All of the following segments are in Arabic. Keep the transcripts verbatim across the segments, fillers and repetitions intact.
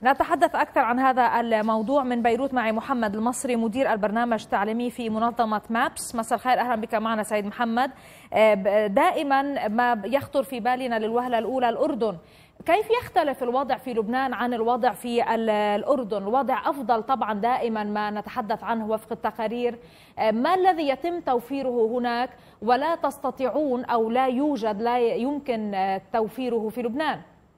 نتحدث أكثر عن هذا الموضوع من بيروت. معي محمد المصري مدير البرنامج التعليمي في منظمة مابس. مساء الخير، أهلا بك معنا سيد محمد. دائما ما يخطر في بالنا للوهلة الأولى الأردن، كيف يختلف الوضع في لبنان عن الوضع في الأردن؟ الوضع أفضل طبعا دائما ما نتحدث عنه وفق التقارير، ما الذي يتم توفيره هناك ولا تستطيعون أو لا يوجد لا يمكن توفيره في لبنان؟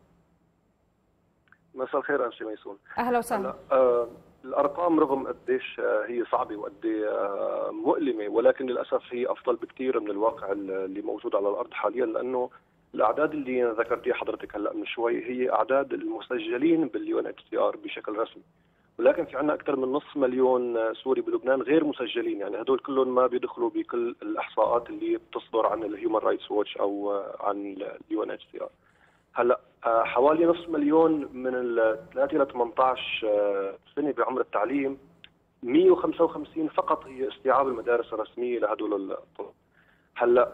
مساء الخير أنسي ميسون. أهلا وسهلا. آه الأرقام رغم قديش هي صعبة وقد آه مؤلمة، ولكن للأسف هي أفضل بكثير من الواقع اللي موجود على الأرض حاليا، لأنه الأعداد اللي ذكرتيها حضرتك هلا من شوي هي أعداد المسجلين باليو إن إتش سي آر بشكل رسمي، ولكن في عندنا أكثر من نصف مليون سوري بلبنان غير مسجلين، يعني هدول كلهم ما بيدخلوا بكل الإحصاءات اللي بتصدر عن الهيومن رايتس ووتش أو عن اليو إن إتش سي آر. هلا حوالي نصف مليون من ال ثلاثة إلى ثمانية عشر سنة بعمر التعليم، مئة وخمسة وخمسين فقط هي استيعاب المدارس الرسمية لهدول الطلاب. هلا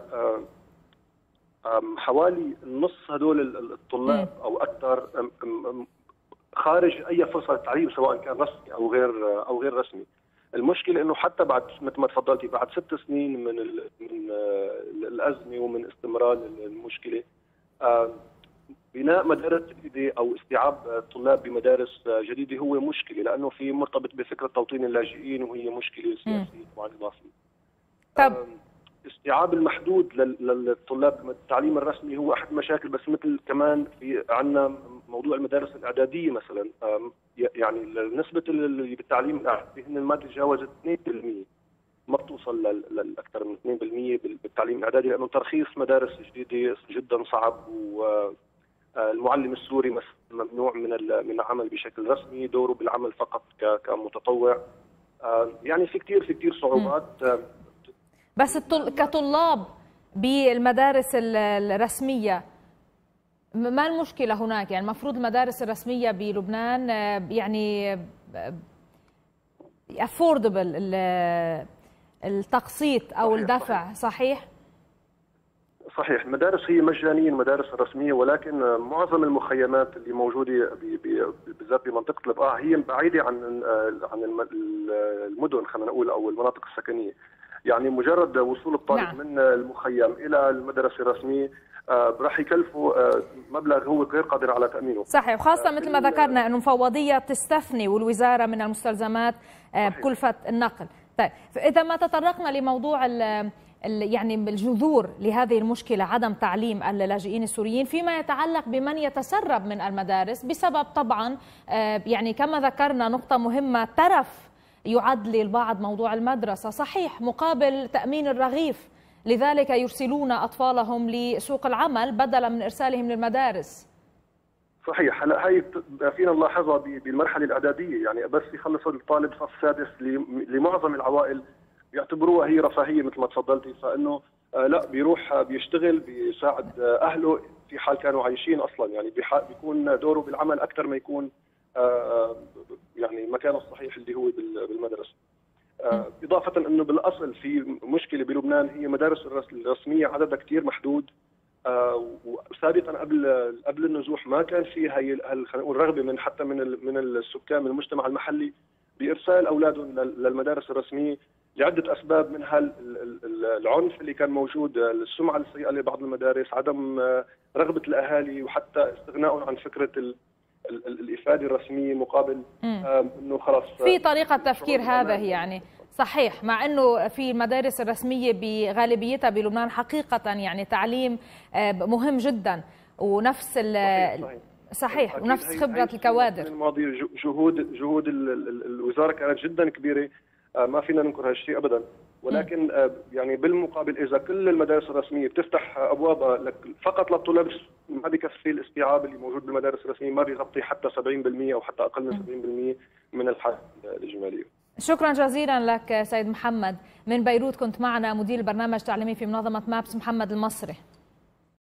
حوالي نص هدول الطلاب او اكثر خارج اي فرصه للتعليم سواء كان رسمي او غير او غير رسمي. المشكله انه حتى بعد مثل ما تفضلتي بعد ست سنين من من الازمه ومن استمرار المشكله، بناء مدارس جديده او استيعاب الطلاب بمدارس جديده هو مشكله، لانه في مرتبط بفكره توطين اللاجئين وهي مشكله سياسيه طبعا اضافيه. طب استيعاب المحدود للطلاب بالتعليم الرسمي هو احد المشاكل، بس مثل كمان في عندنا موضوع المدارس الاعداديه مثلا، يعني نسبه اللي بالتعليم الاعدادي هن ما تجاوزت اثنين بالمئة، ما بتوصل لاكثر من اثنين بالمئة بالتعليم الاعدادي، لانه ترخيص مدارس جديده جدا صعب، والمعلم السوري ممنوع من من العمل بشكل رسمي، دوره بالعمل فقط كمتطوع، يعني في كثير في كثير صعوبات. بس كطلاب بالمدارس الرسمية ما المشكلة هناك؟ يعني المفروض المدارس الرسمية بلبنان يعني affordable التقسيط أو صحيح الدفع، صحيح؟ صحيح؟ صحيح، المدارس هي مجانية المدارس الرسمية، ولكن معظم المخيمات اللي موجودة بالذات بمنطقة البقاع هي بعيدة عن عن المدن خلينا نقول أو المناطق السكنية. يعني مجرد وصول الطالب نعم. من المخيم الى المدرسه الرسميه آه راح يكلفوا آه مبلغ هو غير قادر على تامينه. صحيح، وخاصه آه مثل ما ذكرنا انه مفوضيه تستثني والوزاره من المستلزمات آه بكلفه النقل. طيب اذا ما تطرقنا لموضوع ال ال يعني الجذور لهذه المشكله، عدم تعليم اللاجئين السوريين فيما يتعلق بمن يتسرب من المدارس بسبب طبعا آه يعني كما ذكرنا نقطه مهمه، ترف يعد للبعض موضوع المدرسة، صحيح مقابل تأمين الرغيف، لذلك يرسلون أطفالهم لسوق العمل بدلا من إرسالهم للمدارس. صحيح، هلا هي فينا نلاحظها بالمرحلة الإعدادية، يعني بس يخلص الطالب صف سادس لمعظم العوائل بيعتبروها هي رفاهية مثل ما تفضلتي، فإنه لا بيروح بيشتغل بيساعد أهله في حال كانوا عايشين أصلا، يعني بيكون دوره بالعمل أكثر ما يكون يعني مكانه الصحيح اللي هو بالمدرسه. اضافه انه بالاصل في مشكله بلبنان هي مدارس الرسميه عددها كثير محدود، وسابقا قبل قبل النزوح ما كان في هي خلينا نقول رغبه من حتى من من السكان من المجتمع المحلي بارسال اولادهم للمدارس الرسميه لعده اسباب، منها العنف اللي كان موجود، السمعه السيئه لبعض المدارس، عدم رغبه الاهالي، وحتى استغنائهم عن فكره الإفادة الرسمية مقابل انه خلاص في طريقة تفكير هذا يعني صحيح، مع انه في المدارس الرسمية بغالبيتها بلبنان حقيقة يعني تعليم مهم جدا ونفس صحيح, صحيح. صحيح ونفس خبرة الكوادر. الماضي جهود جهود الوزارة كانت جدا كبيرة، ما فينا ننكر هالشيء ابدا، ولكن م. يعني بالمقابل اذا كل المدارس الرسميه بتفتح ابوابها فقط للطلاب ما بكفي الاستيعاب اللي موجود بالمدارس الرسميه، ما بيغطي حتى سبعين بالمئة او حتى اقل من سبعين بالمئة من الحاجه الاجماليه. شكرا جزيلا لك سيد محمد من بيروت، كنت معنا مدير البرنامج التعليمي في منظمه مابس محمد المصري.